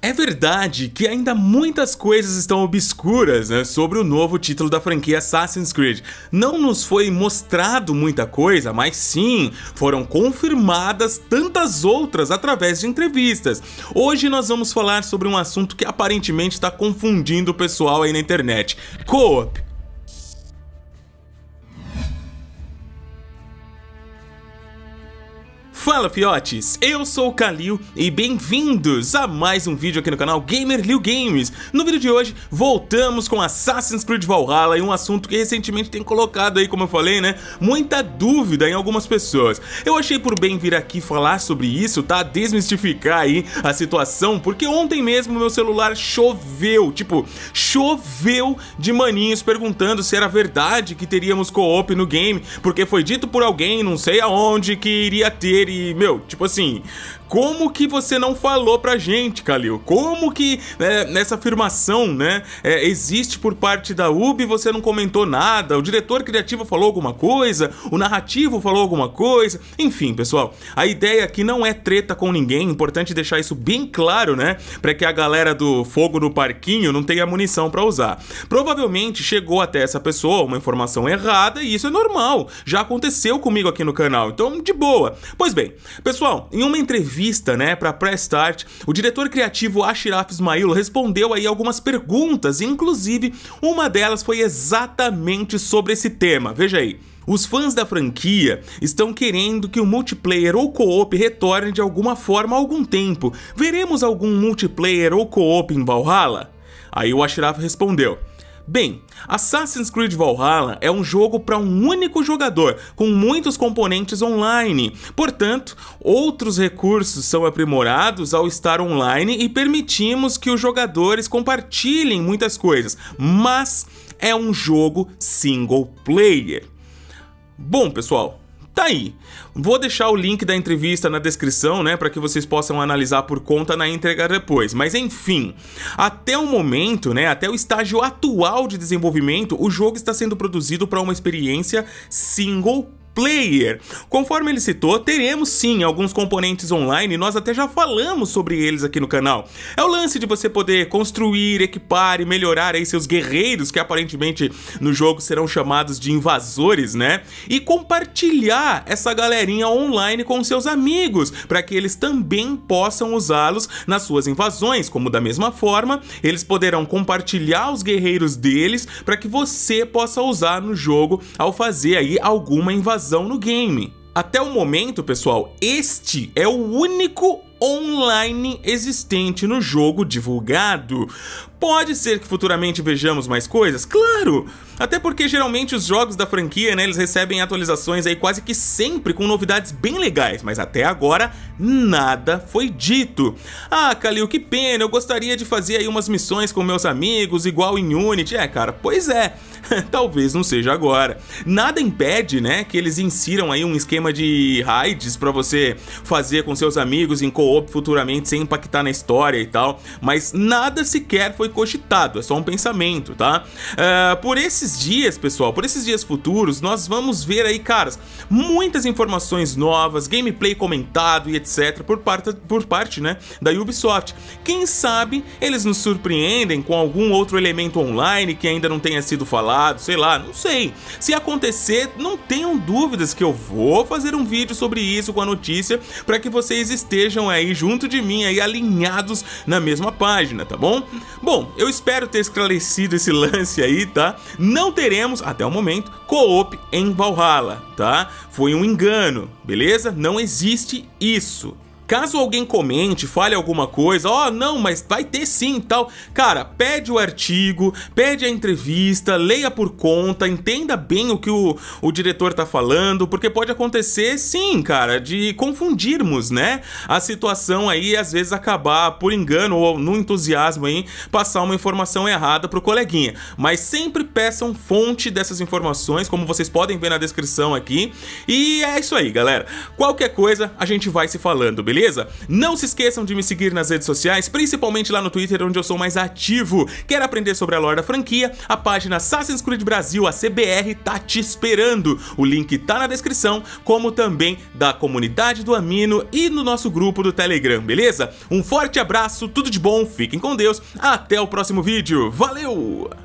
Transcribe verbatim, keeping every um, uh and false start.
É verdade que ainda muitas coisas estão obscuras, né, sobre o novo título da franquia Assassin's Creed. Não nos foi mostrado muita coisa, mas sim, foram confirmadas tantas outras através de entrevistas. Hoje nós vamos falar sobre um assunto que aparentemente está confundindo o pessoal aí na internet: co-op. Fala fiotes, eu sou o Kalil e bem-vindos a mais um vídeo aqui no canal GamerLiu Games. No vídeo de hoje voltamos com Assassin's Creed Valhalla e um assunto que recentemente tem colocado aí, como eu falei, né, muita dúvida em algumas pessoas. Eu achei por bem vir aqui falar sobre isso, tá, desmistificar aí a situação, porque ontem mesmo meu celular choveu, tipo, choveu de maninhos perguntando se era verdade que teríamos co-op no game, porque foi dito por alguém, não sei aonde, que iria ter. E, meu, tipo assim, como que você não falou pra gente, Kalil? Como que é, nessa afirmação, né, é, existe por parte da Ubi e você não comentou nada? O diretor criativo falou alguma coisa? O narrativo falou alguma coisa? Enfim, pessoal, a ideia aqui não é treta com ninguém, importante deixar isso bem claro, né, pra que a galera do fogo no parquinho não tenha munição pra usar. Provavelmente chegou até essa pessoa uma informação errada e isso é normal, já aconteceu comigo aqui no canal, então de boa. Pois bem, pessoal, em uma entrevista, né, para Press Start, o diretor criativo Ashraf Ismail respondeu aí algumas perguntas, e inclusive uma delas foi exatamente sobre esse tema. Veja aí. Os fãs da franquia estão querendo que o multiplayer ou co-op retorne de alguma forma há algum tempo. Veremos algum multiplayer ou co-op em Valhalla? Aí o Ashraf respondeu: bem, Assassin's Creed Valhalla é um jogo para um único jogador, com muitos componentes online. Portanto, outros recursos são aprimorados ao estar online e permitimos que os jogadores compartilhem muitas coisas, mas é um jogo single player. Bom, pessoal, tá aí. Vou deixar o link da entrevista na descrição, né, para que vocês possam analisar por conta na íntegra depois. Mas enfim, até o momento, né, até o estágio atual de desenvolvimento, o jogo está sendo produzido para uma experiência single player. Conforme ele citou, teremos sim alguns componentes online, nós até já falamos sobre eles aqui no canal. É o lance de você poder construir, equipar e melhorar aí seus guerreiros, que aparentemente no jogo serão chamados de invasores, né? E compartilhar essa galerinha online com seus amigos, para que eles também possam usá-los nas suas invasões, como da mesma forma, eles poderão compartilhar os guerreiros deles para que você possa usar no jogo ao fazer aí alguma invasão no game. Até o momento, pessoal, este é o único online existente no jogo divulgado. Pode ser que futuramente vejamos mais coisas? Claro! Até porque geralmente os jogos da franquia, né, eles recebem atualizações aí quase que sempre com novidades bem legais, mas até agora nada foi dito. Ah, Kalil, que pena, eu gostaria de fazer aí umas missões com meus amigos, igual em Unity. É, cara, pois é, talvez não seja agora. Nada impede, né, que eles insiram aí um esquema de raids pra você fazer com seus amigos em co-op futuramente, sem impactar na história e tal, mas nada sequer foi cogitado, é só um pensamento, tá? Uh, por esses dias, pessoal, por esses dias futuros, nós vamos ver aí, caras, muitas informações novas, gameplay comentado e etc, por parte, por parte, né, da Ubisoft. Quem sabe eles nos surpreendem com algum outro elemento online que ainda não tenha sido falado, sei lá, não sei. Se acontecer, não tenham dúvidas que eu vou fazer um vídeo sobre isso com a notícia, para que vocês estejam aí junto de mim, aí alinhados na mesma página, tá bom? Bom, eu espero ter esclarecido esse lance aí, tá? Não teremos, até o momento, co-op em Valhalla, tá? Foi um engano, beleza? Não existe isso. Caso alguém comente, fale alguma coisa, ó, oh, não, mas vai ter sim e tal, cara, pede o artigo, pede a entrevista, leia por conta, entenda bem o que o, o diretor tá falando, porque pode acontecer, sim, cara, de confundirmos, né, a situação aí e às vezes acabar, por engano ou no entusiasmo aí, passar uma informação errada pro coleguinha. Mas sempre peçam fonte dessas informações, como vocês podem ver na descrição aqui, e é isso aí, galera. Qualquer coisa, a gente vai se falando, beleza? beleza? Não se esqueçam de me seguir nas redes sociais, principalmente lá no Twitter, onde eu sou mais ativo. Quer aprender sobre a lore da franquia? A página Assassin's Creed Brasil, a C B R, tá te esperando. O link tá na descrição, como também da comunidade do Amino e no nosso grupo do Telegram, beleza? Um forte abraço, tudo de bom, fiquem com Deus, até o próximo vídeo, valeu!